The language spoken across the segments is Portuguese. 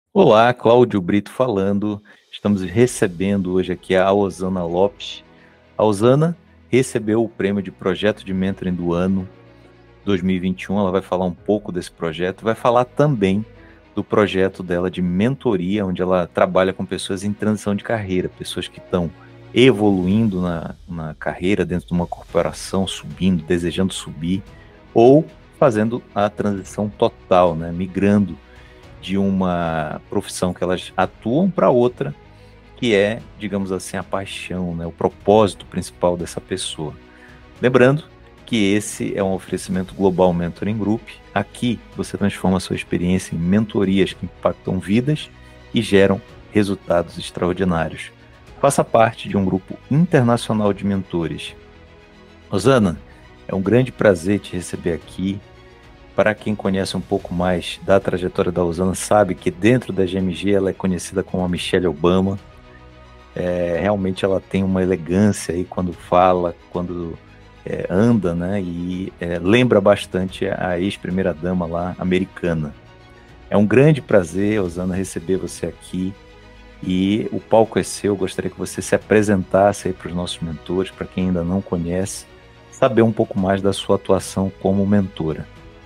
Olá, Cláudio Brito falando. Estamos recebendo hoje aqui a Osana Lopes. A Osana recebeu o prêmio de Projeto de Mentoring do ano 2021. Ela vai falar um pouco desse projeto, vai falar também do projeto dela de mentoria, onde ela trabalha com pessoas em transição de carreira, pessoas que estão evoluindo na carreira dentro de uma corporação, subindo, desejando subir, ou fazendo a transição total, né, migrando de uma profissão que elas atuam para outra, que é, digamos assim, a paixão, né, o propósito principal dessa pessoa. Lembrando que esse é um oferecimento Global Mentoring Group. Aqui você transforma a sua experiência em mentorias que impactam vidas e geram resultados extraordinários. Faça parte de um grupo internacional de mentores. Osana, é um grande prazer te receber aqui. Para quem conhece um pouco mais da trajetória da Osana, sabe que dentro da GMG ela é conhecida como a Michelle Obama. Realmente ela tem uma elegância aí quando fala, quando anda, né? E lembra bastante a ex-primeira-dama lá, americana. É um grande prazer, Osana, receber você aqui. E o palco é seu. Gostaria que você se apresentasse aí para os nossos mentores, para quem ainda não conhece, saber um pouco mais da sua atuação como mentora.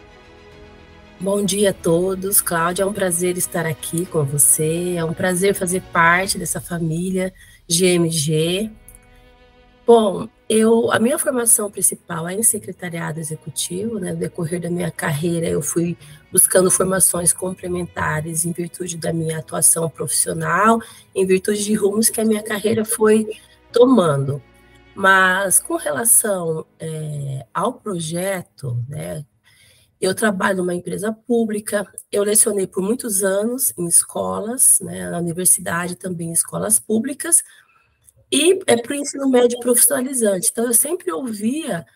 Bom dia a todos, Cláudia, é um prazer estar aqui com você, é um prazer fazer parte dessa família GMG. Bom, a minha formação principal é em secretariado executivo, né? No decorrer da minha carreira eu fui buscando formações complementares em virtude da minha atuação profissional, em virtude de rumos que a minha carreira foi tomando. Mas com relação ao projeto, né? Eu trabalho numa empresa pública, eu lecionei por muitos anos em escolas, né, na universidade também em escolas públicas, e para o ensino médio profissionalizante. Então, eu sempre ouvia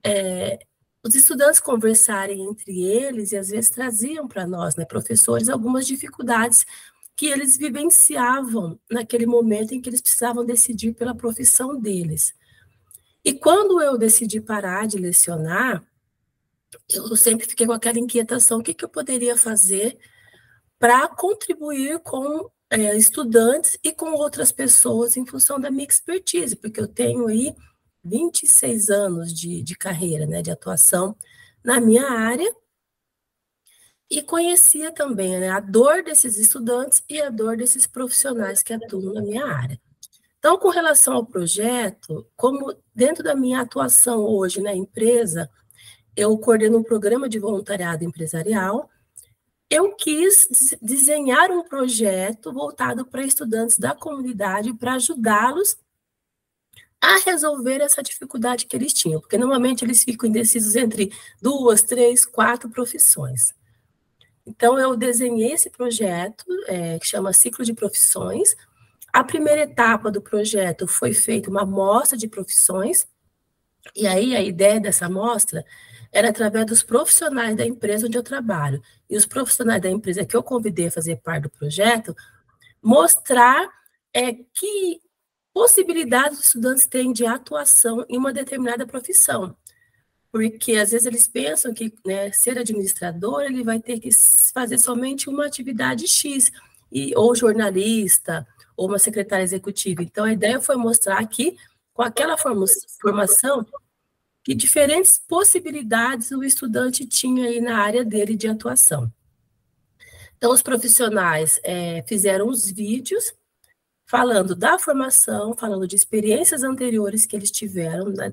os estudantes conversarem entre eles e às vezes traziam para nós, né, professores, algumas dificuldades que eles vivenciavam naquele momento em que eles precisavam decidir pela profissão deles. E quando eu decidi parar de lecionar, eu sempre fiquei com aquela inquietação, o que eu poderia fazer para contribuir com estudantes e com outras pessoas em função da minha expertise, porque eu tenho aí 26 anos de carreira, né, de atuação na minha área, e conhecia também, né, a dor desses estudantes e a dor desses profissionais que atuam na minha área. Então, com relação ao projeto, como dentro da minha atuação hoje na empresa, eu coordeno um programa de voluntariado empresarial. Eu quis desenhar um projeto voltado para estudantes da comunidade para ajudá-los a resolver essa dificuldade que eles tinham, porque normalmente eles ficam indecisos entre 2, 3, 4 profissões. Então, eu desenhei esse projeto, que chama Ciclo de Profissões. A primeira etapa do projeto foi feita uma amostra de profissões, e aí a ideia dessa amostra era através dos profissionais da empresa onde eu trabalho. E os profissionais da empresa que eu convidei a fazer parte do projeto, mostrar que possibilidades os estudantes têm de atuação em uma determinada profissão. Porque às vezes eles pensam que, né, ser administrador, ele vai ter que fazer somente uma atividade X, ou jornalista, ou uma secretária executiva. Então, a ideia foi mostrar que, com aquela formação, que diferentes possibilidades o estudante tinha aí na área dele de atuação. Então, os profissionais fizeram os vídeos falando da formação, falando de experiências anteriores que eles tiveram, né,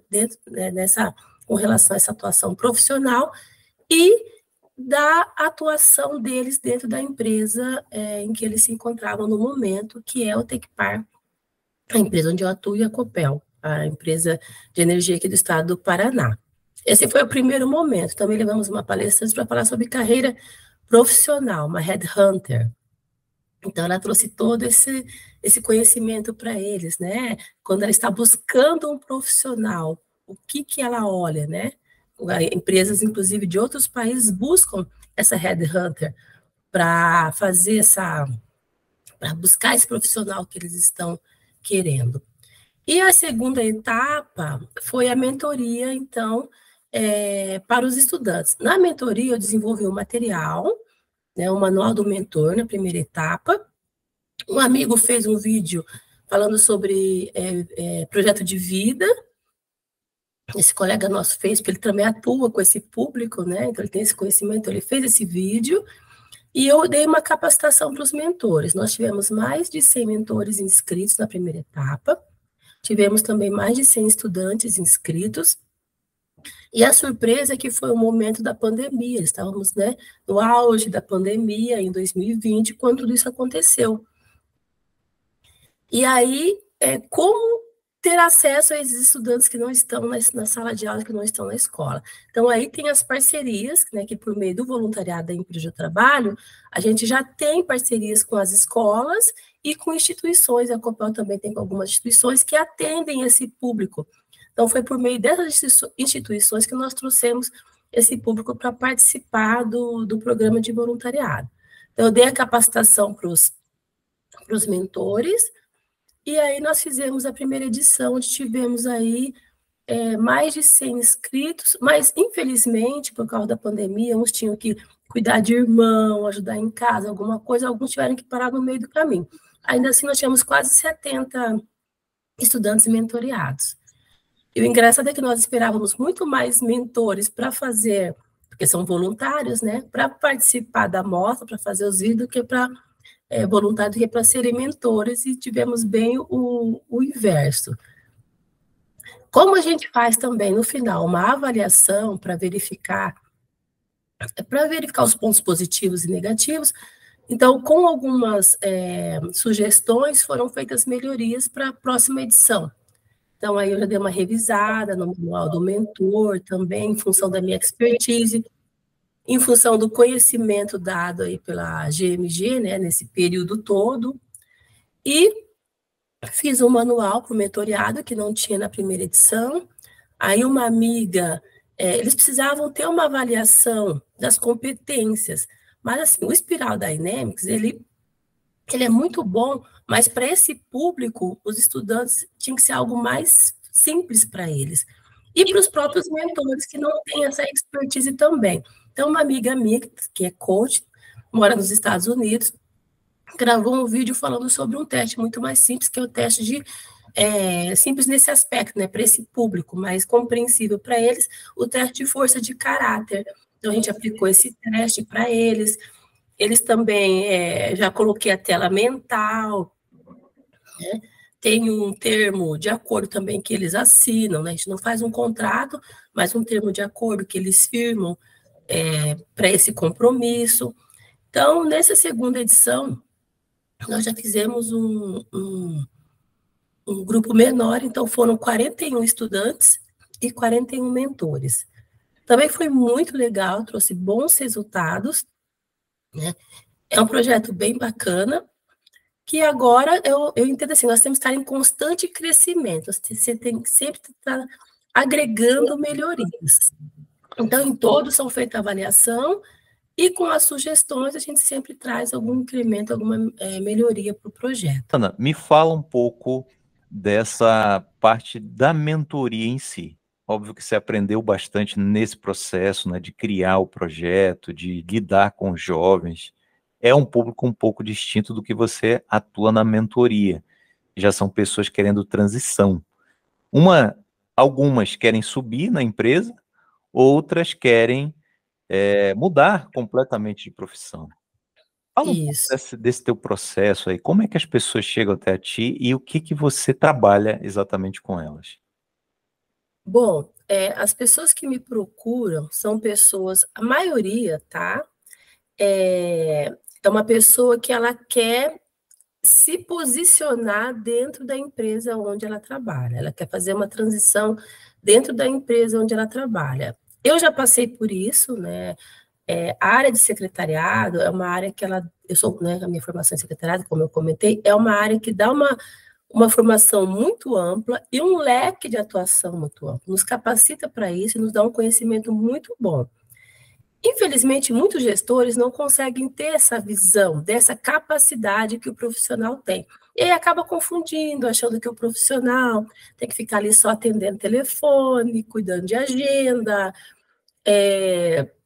com relação a essa atuação profissional e da atuação deles dentro da empresa em que eles se encontravam no momento, que é o Tecpar, a empresa onde eu atuo, e a Copel, a empresa de energia aqui do estado do Paraná. Esse foi o primeiro momento. Também levamos uma palestra para falar sobre carreira profissional, uma headhunter. Então, ela trouxe todo esse conhecimento para eles, né? Quando ela está buscando um profissional, o que ela olha, né? Empresas, inclusive, de outros países buscam essa headhunter para fazer para buscar esse profissional que eles estão querendo. E a segunda etapa foi a mentoria, então, para os estudantes. Na mentoria, eu desenvolvi um material né, o manual do mentor na primeira etapa. Um amigo fez um vídeo falando sobre projeto de vida. Esse colega nosso fez, porque ele também atua com esse público, né? Então ele tem esse conhecimento, ele fez esse vídeo. E eu dei uma capacitação para os mentores. Nós tivemos mais de 100 mentores inscritos na primeira etapa. Tivemos também mais de 100 estudantes inscritos. E a surpresa é que foi o momento da pandemia. Estávamos, né, no auge da pandemia, em 2020, quando tudo isso aconteceu. E aí, como ter acesso a esses estudantes que não estão na sala de aula, que não estão na escola? Então, aí tem as parcerias, né, que por meio do voluntariado da empresa de trabalho, a gente já tem parcerias com as escolas e com instituições, a Copel também tem com algumas instituições que atendem esse público. Então, foi por meio dessas instituições que nós trouxemos esse público para participar do programa de voluntariado. Então, eu dei a capacitação para os mentores, e aí nós fizemos a primeira edição, onde tivemos aí mais de 100 inscritos, mas infelizmente, por causa da pandemia, uns tinham que cuidar de irmão, ajudar em casa, alguma coisa, alguns tiveram que parar no meio do caminho. Ainda assim, nós tínhamos quase 70 estudantes mentoreados. E o engraçado é que nós esperávamos muito mais mentores para fazer, porque são voluntários, né, para participar da mostra, para fazer os vídeos, do que para voluntários, do que para serem mentores, e tivemos bem o inverso. Como a gente faz também, no final, uma avaliação para verificar os pontos positivos e negativos, então, com algumas sugestões, foram feitas melhorias para a próxima edição. Então, aí eu já dei uma revisada no manual do mentor também, em função da minha expertise, em função do conhecimento dado aí pela GMG, né, nesse período todo, e fiz um manual para o mentoreado, que não tinha na primeira edição. Aí uma amiga, eles precisavam ter uma avaliação das competências, mas assim, o Spiral Dynamics, ele é muito bom, mas para esse público, os estudantes tinham que ser algo mais simples para eles. E para os próprios mentores, que não têm essa expertise também. Então, uma amiga minha, que é coach, mora nos Estados Unidos, gravou um vídeo falando sobre um teste muito mais simples, que é o teste de simples nesse aspecto, né, para esse público, mais compreensível para eles, o teste de força de caráter. Então, a gente aplicou esse teste para eles. Eles também, já coloquei a tela mental, né? Tem um termo de acordo também que eles assinam, né? A gente não faz um contrato, mas um termo de acordo que eles firmam para esse compromisso. Então, nessa segunda edição, nós já fizemos um grupo menor, então foram 41 estudantes e 41 mentores. Também foi muito legal, trouxe bons resultados, né? É um projeto bem bacana, que agora eu entendo assim, nós temos que estar em constante crescimento, você tem que sempre estar agregando melhorias. Então, em todos são feita avaliação, e com as sugestões a gente sempre traz algum incremento, alguma melhoria para o projeto. Ana, me fala um pouco dessa parte da mentoria em si. Óbvio que você aprendeu bastante nesse processo, né, de criar o projeto, de lidar com os jovens. É um público um pouco distinto do que você atua na mentoria. Já são pessoas querendo transição. Algumas querem subir na empresa, outras querem mudar completamente de profissão. Fala um pouco desse teu processo aí. Como é que as pessoas chegam até a ti e o que você trabalha exatamente com elas? Bom, as pessoas que me procuram são pessoas, a maioria, tá? É uma pessoa que ela quer se posicionar dentro da empresa onde ela trabalha. Ela quer fazer uma transição dentro da empresa onde ela trabalha. Eu já passei por isso, né? A área de secretariado é uma área que eu sou, né, a minha formação em secretariado, como eu comentei, é uma área que dá uma formação muito ampla e um leque de atuação muito amplo. Nos capacita para isso e nos dá um conhecimento muito bom. Infelizmente, muitos gestores não conseguem ter essa visão, dessa capacidade que o profissional tem. E aí acaba confundindo, achando que o profissional tem que ficar ali só atendendo telefone, cuidando de agenda,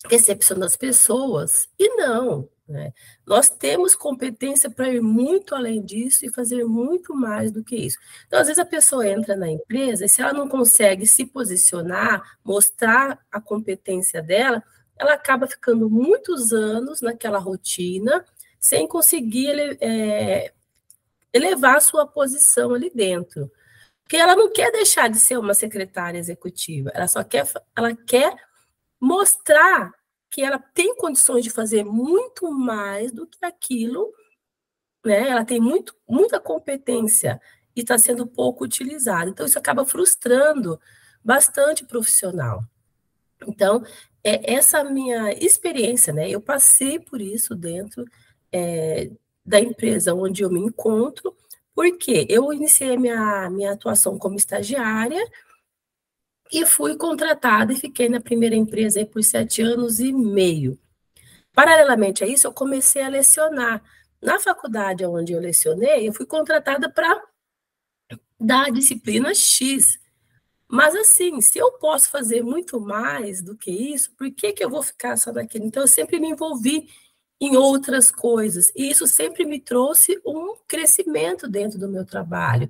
recepcionando as pessoas, e não, né? Nós temos competência para ir muito além disso e fazer muito mais do que isso. Então, às vezes a pessoa entra na empresa e se ela não consegue se posicionar, mostrar a competência dela, ela acaba ficando muitos anos naquela rotina, sem conseguir elevar a sua posição ali dentro. Porque ela não quer deixar de ser uma secretária executiva, ela quer mostrar que ela tem condições de fazer muito mais do que aquilo, né? Ela tem muita competência e está sendo pouco utilizada. Então, isso acaba frustrando bastante o profissional. Então, essa minha experiência, né? Eu passei por isso dentro da empresa onde eu me encontro, porque eu iniciei minha atuação como estagiária e fui contratada e fiquei na primeira empresa aí por 7 anos e meio. Paralelamente a isso, eu comecei a lecionar. Na faculdade onde eu lecionei, eu fui contratada para dar a disciplina X. Mas, assim, se eu posso fazer muito mais do que isso, por que eu vou ficar só naquilo? Então, eu sempre me envolvi em outras coisas, e isso sempre me trouxe um crescimento dentro do meu trabalho.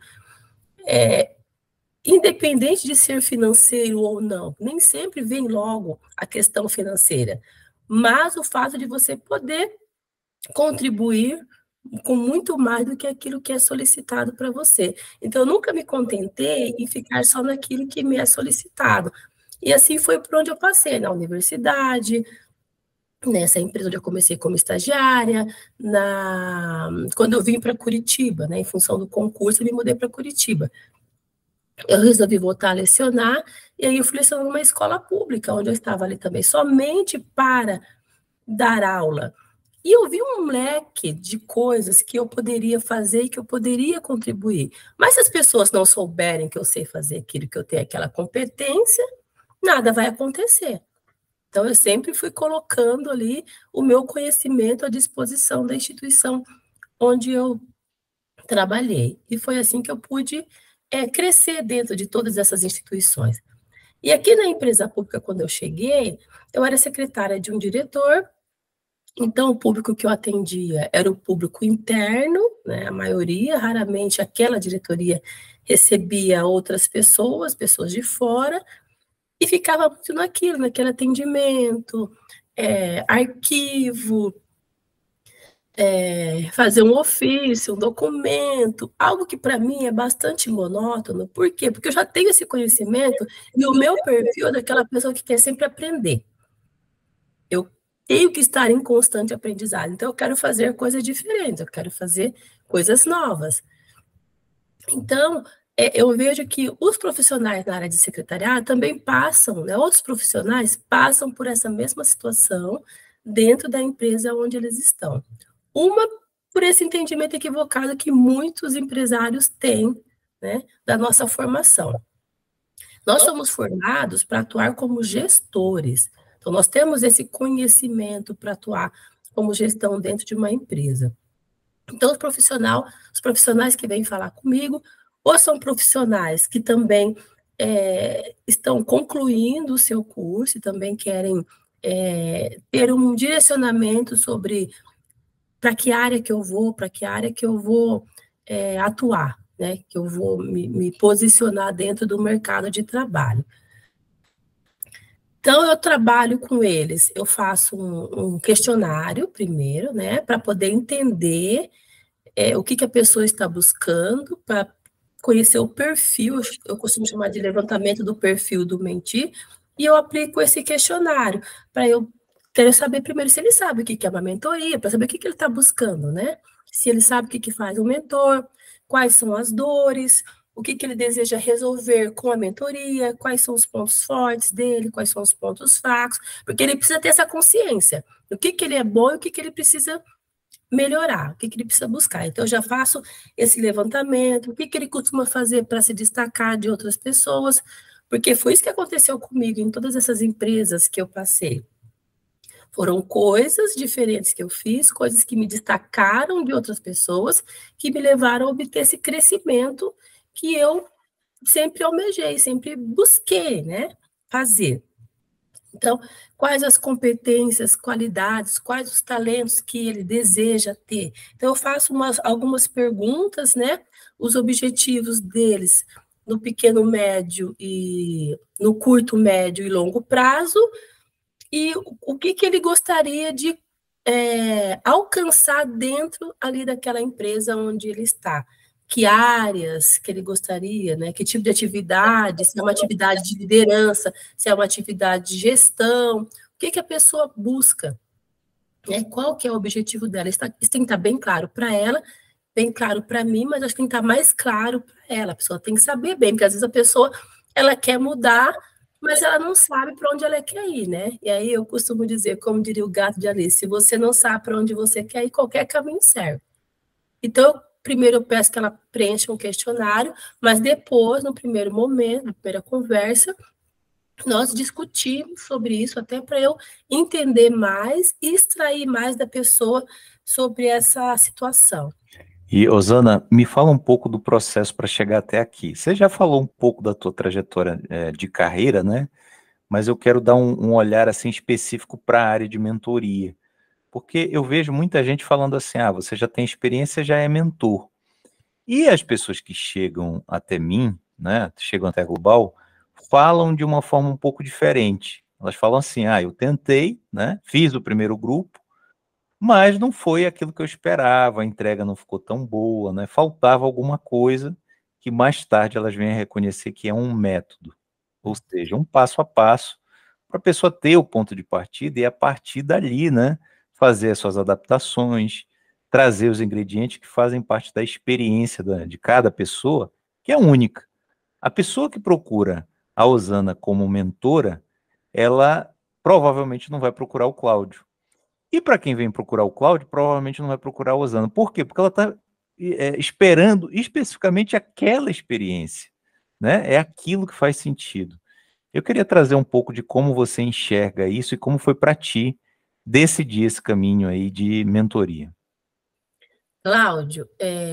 Independente de ser financeiro ou não, nem sempre vem logo a questão financeira, mas o fato de você poder contribuir com muito mais do que aquilo que é solicitado para você. Então, eu nunca me contentei em ficar só naquilo que me é solicitado. E assim foi por onde eu passei, na universidade, nessa empresa onde eu comecei como estagiária, quando eu vim para Curitiba, né, em função do concurso, eu me mudei para Curitiba. Eu resolvi voltar a lecionar, e aí eu fui lecionar numa escola pública, onde eu estava ali também, somente para dar aula. E eu vi um leque de coisas que eu poderia fazer e que eu poderia contribuir. Mas se as pessoas não souberem que eu sei fazer aquilo, que eu tenho aquela competência, nada vai acontecer. Então, eu sempre fui colocando ali o meu conhecimento à disposição da instituição onde eu trabalhei. E foi assim que eu pude crescer dentro de todas essas instituições. E aqui na empresa pública, quando eu cheguei, eu era secretária de um diretor. Então, o público que eu atendia era o público interno, né, a maioria, raramente aquela diretoria recebia outras pessoas de fora, e ficava muito naquele atendimento, arquivo, fazer um ofício, um documento, algo que para mim é bastante monótono. Por quê? Porque eu já tenho esse conhecimento e o meu perfil é daquela pessoa que quer sempre aprender. Eu tenho que estar em constante aprendizado. Então, eu quero fazer coisas diferentes, eu quero fazer coisas novas. Então, eu vejo que os profissionais na área de secretariado também passam, né, outros profissionais passam por essa mesma situação dentro da empresa onde eles estão. Uma, por esse entendimento equivocado que muitos empresários têm, né, da nossa formação. Nós somos formados para atuar como gestores. Então, nós temos esse conhecimento para atuar como gestão dentro de uma empresa. Então, os profissionais que vêm falar comigo, ou são profissionais que também estão concluindo o seu curso e também querem ter um direcionamento sobre para que área que eu vou, atuar, né? Que eu vou me posicionar dentro do mercado de trabalho. Então, eu trabalho com eles, eu faço um questionário primeiro, né, para poder entender o que a pessoa está buscando, para conhecer o perfil, eu costumo chamar de levantamento do perfil do mentir, e eu aplico esse questionário, para eu quero saber primeiro se ele sabe o que é uma mentoria, para saber o que ele está buscando, né? Se ele sabe o que faz um mentor, quais são as dores, o que ele deseja resolver com a mentoria, quais são os pontos fortes dele, quais são os pontos fracos, porque ele precisa ter essa consciência do que ele é bom e o que ele precisa melhorar, o que ele precisa buscar. Então, eu já faço esse levantamento, o que ele costuma fazer para se destacar de outras pessoas, porque foi isso que aconteceu comigo em todas essas empresas que eu passei. Foram coisas diferentes que eu fiz, coisas que me destacaram de outras pessoas, que me levaram a obter esse crescimento que eu sempre almejei, sempre busquei, né, fazer. Então, quais as competências, qualidades, quais os talentos que ele deseja ter? Então, eu faço algumas perguntas, né? Os objetivos deles no pequeno, médio e no curto, médio e longo prazo, e o que ele gostaria de alcançar dentro ali daquela empresa onde ele está. Que áreas que ele gostaria, né? Que tipo de atividade, se é uma atividade de liderança, se é uma atividade de gestão, o que a pessoa busca, né? Qual que é o objetivo dela? Isso tem que estar bem claro para ela, bem claro para mim, mas acho que tem que estar mais claro para ela. A pessoa tem que saber bem, porque às vezes a pessoa ela quer mudar, mas ela não sabe para onde ela quer ir, né? E aí eu costumo dizer, como diria o gato de Alice, se você não sabe para onde você quer ir, qualquer caminho serve. Então, primeiro eu peço que ela preencha um questionário, mas depois, no primeiro momento, na primeira conversa, nós discutimos sobre isso, até para eu entender mais e extrair mais da pessoa sobre essa situação. E, Osana, me fala um pouco do processo para chegar até aqui. Você já falou um pouco da tua trajetória de carreira, né? Mas eu quero dar um olhar assim específico para a área de mentoria. Porque eu vejo muita gente falando assim, você já tem experiência, já é mentor. E as pessoas que chegam até mim, né, chegam até a Global, falam de uma forma um pouco diferente. Elas falam assim, eu tentei, né, fiz o primeiro grupo, mas não foi aquilo que eu esperava, a entrega não ficou tão boa, né, faltava alguma coisa que mais tarde elas vêm a reconhecer que é um método, ou seja, um passo a passo, para a pessoa ter o ponto de partida e a partir dali, né, fazer as suas adaptações, trazer os ingredientes que fazem parte da experiência de cada pessoa, que é única. A pessoa que procura a Osana como mentora, ela provavelmente não vai procurar o Cláudio. E para quem vem procurar o Cláudio, provavelmente não vai procurar a Osana. Por quê? Porque ela está esperando especificamente aquela experiência, né? É aquilo que faz sentido. Eu queria trazer um pouco de como você enxerga isso e como foi para ti decidir esse caminho aí de mentoria. Cláudio,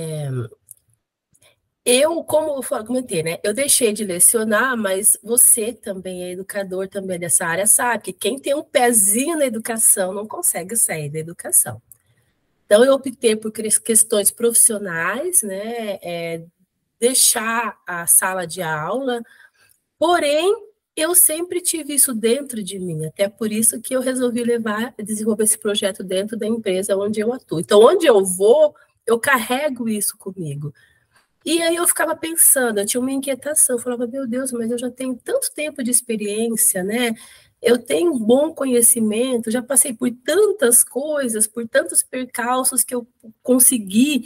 eu, como eu comentei, né? Eu deixei de lecionar, mas você também é educador também dessa área, sabe que quem tem um pezinho na educação não consegue sair da educação. Então, eu optei por questões profissionais, né? Deixar a sala de aula, porém, eu sempre tive isso dentro de mim, até por isso que eu resolvi desenvolver esse projeto dentro da empresa onde eu atuo. Então, onde eu vou, eu carrego isso comigo. E aí eu ficava pensando, eu tinha uma inquietação, eu falava, meu Deus, mas eu já tenho tanto tempo de experiência, né? Eu tenho um bom conhecimento, já passei por tantas coisas, por tantos percalços que eu consegui,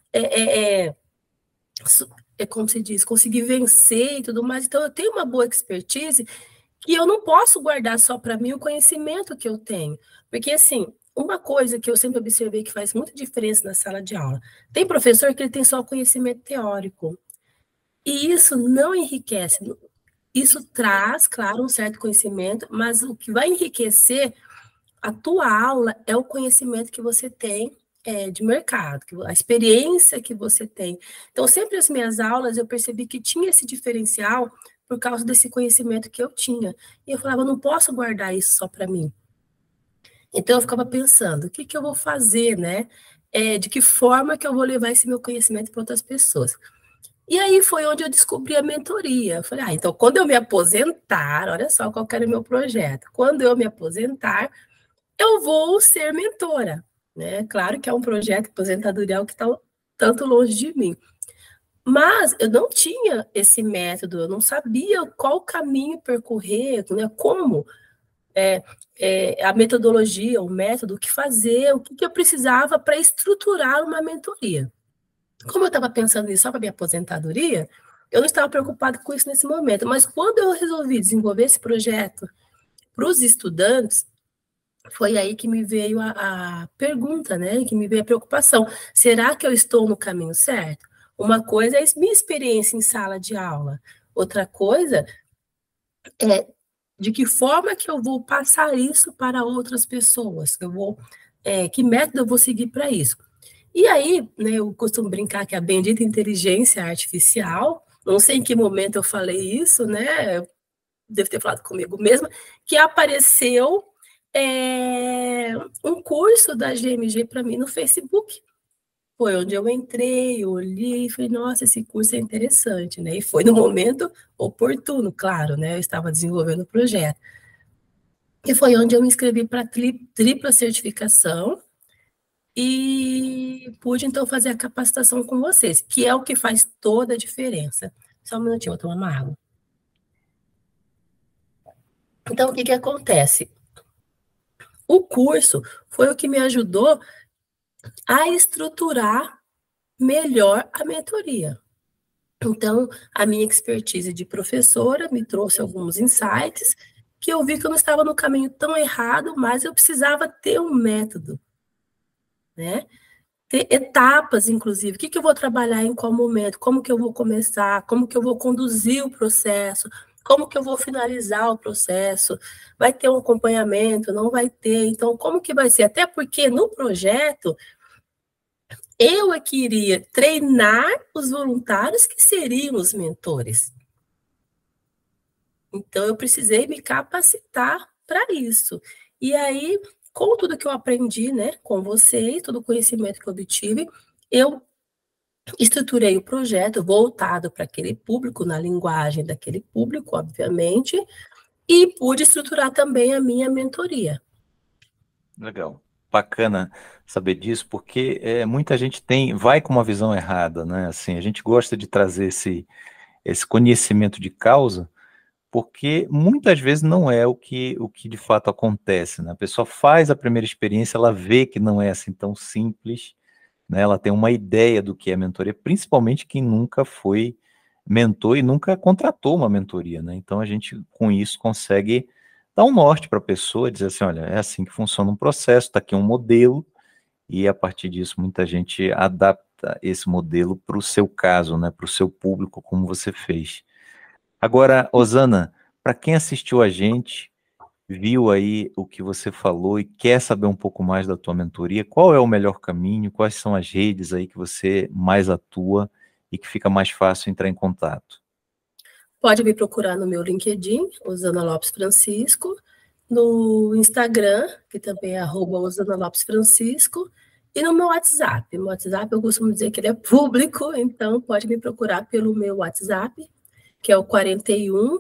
como se diz, consegui vencer e tudo mais. Então eu tenho uma boa expertise que eu não posso guardar só para mim o conhecimento que eu tenho. Porque, assim, uma coisa que eu sempre observei que faz muita diferença na sala de aula, tem professor que ele tem só conhecimento teórico. E isso não enriquece. Isso traz, claro, um certo conhecimento, mas o que vai enriquecer a tua aula é o conhecimento que você tem de mercado, a experiência que você tem. Então, sempre as minhas aulas eu percebi que tinha esse diferencial por causa desse conhecimento que eu tinha. E eu falava, eu não posso guardar isso só para mim. Então, eu ficava pensando, o que eu vou fazer, né? De que forma que eu vou levar esse meu conhecimento para outras pessoas? E aí foi onde eu descobri a mentoria. Eu falei, então, quando eu me aposentar, olha só qual era o meu projeto. Quando eu me aposentar, eu vou ser mentora, né? Claro que é um projeto aposentadorial que está tanto longe de mim. Mas eu não tinha esse método, eu não sabia qual caminho percorrer, né? Como a metodologia, o método, o que fazer, o que eu precisava para estruturar uma mentoria. Como eu estava pensando nisso só para minha aposentadoria, eu não estava preocupado com isso nesse momento. Mas quando eu resolvi desenvolver esse projeto para os estudantes, foi aí que me veio a pergunta, né? Que me veio a preocupação. Será que eu estou no caminho certo? Uma coisa é minha experiência em sala de aula. Outra coisa é de que forma que eu vou passar isso para outras pessoas. Que método eu vou seguir para isso? E aí, né, eu costumo brincar que a bendita inteligência artificial, não sei em que momento eu falei isso, né? devo ter falado comigo mesma, que apareceu um curso da GMG para mim no Facebook. Foi onde eu entrei, olhei e falei, nossa, esse curso é interessante, né? E foi no momento oportuno, claro, né? Eu estava desenvolvendo o projeto. E foi onde eu me inscrevi para tripla certificação e pude, então, fazer a capacitação com vocês, que é o que faz toda a diferença. Só um minutinho, vou tomar uma água. Então, o que acontece? O curso foi o que me ajudou a estruturar melhor a mentoria. Então, a minha expertise de professora me trouxe alguns insights que eu vi que eu não estava no caminho tão errado, mas eu precisava ter um método, né? Ter etapas, inclusive. O que eu vou trabalhar em qual momento? Como que eu vou começar? Como que eu vou conduzir o processo? Como que eu vou finalizar o processo? Vai ter um acompanhamento? Não vai ter? Então, como que vai ser? Até porque no projeto eu queria treinar os voluntários que seriam os mentores. Então, eu precisei me capacitar para isso. E aí, com tudo que eu aprendi, né, com vocês, todo o conhecimento que eu obtive, eu estruturei o projeto voltado para aquele público, na linguagem daquele público, obviamente, e pude estruturar também a minha mentoria. Legal. Bacana saber disso, porque muita gente vai com uma visão errada, né? Assim, a gente gosta de trazer esse conhecimento de causa, porque muitas vezes não é o que de fato acontece, né? A pessoa faz a primeira experiência, ela vê que não é assim tão simples, né? Ela tem uma ideia do que é mentoria, principalmente quem nunca foi mentor e nunca contratou uma mentoria, né? Então a gente com isso consegue dar um norte para a pessoa, dizer assim, olha, é assim que funciona um processo, está aqui um modelo, e a partir disso muita gente adapta esse modelo para o seu caso, né? Para o seu público, como você fez. Agora, Osana, para quem assistiu a gente, viu aí o que você falou e quer saber um pouco mais da tua mentoria, qual é o melhor caminho? Quais são as redes aí que você mais atua e que fica mais fácil entrar em contato? Pode me procurar no meu LinkedIn, Osana Lopes Francisco, no Instagram, que também é @Osana Lopes Francisco, e no meu WhatsApp. No WhatsApp eu costumo dizer que ele é público, então pode me procurar pelo meu WhatsApp, que é o 41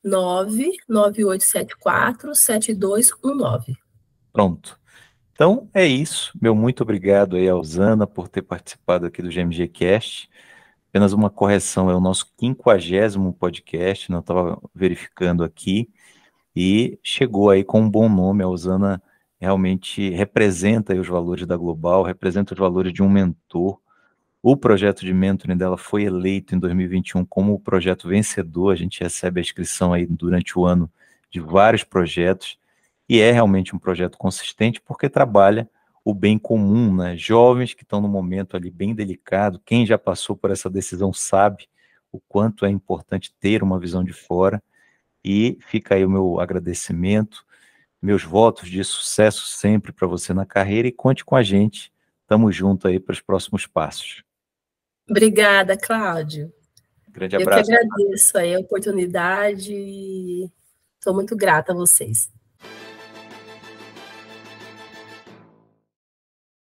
99874 7219. Pronto. Então é isso. Meu muito obrigado aí a Osana por ter participado aqui do GMG Cast. Apenas uma correção, é o nosso 50º podcast, não estava verificando aqui, e chegou aí com um bom nome. A Osana realmente representa aí os valores da Global, representa os valores de um mentor. O projeto de mentoring dela foi eleito em 2021 como o projeto vencedor. A gente recebe a inscrição aí durante o ano de vários projetos, e é realmente um projeto consistente porque trabalha o bem comum, né? Jovens que estão no momento ali bem delicado, quem já passou por essa decisão sabe o quanto é importante ter uma visão de fora, e fica aí o meu agradecimento, meus votos de sucesso sempre para você na carreira, e conte com a gente, estamos juntos aí para os próximos passos. Obrigada, Cláudio. Grande Eu que abraço. agradeço aí a oportunidade e estou muito grata a vocês.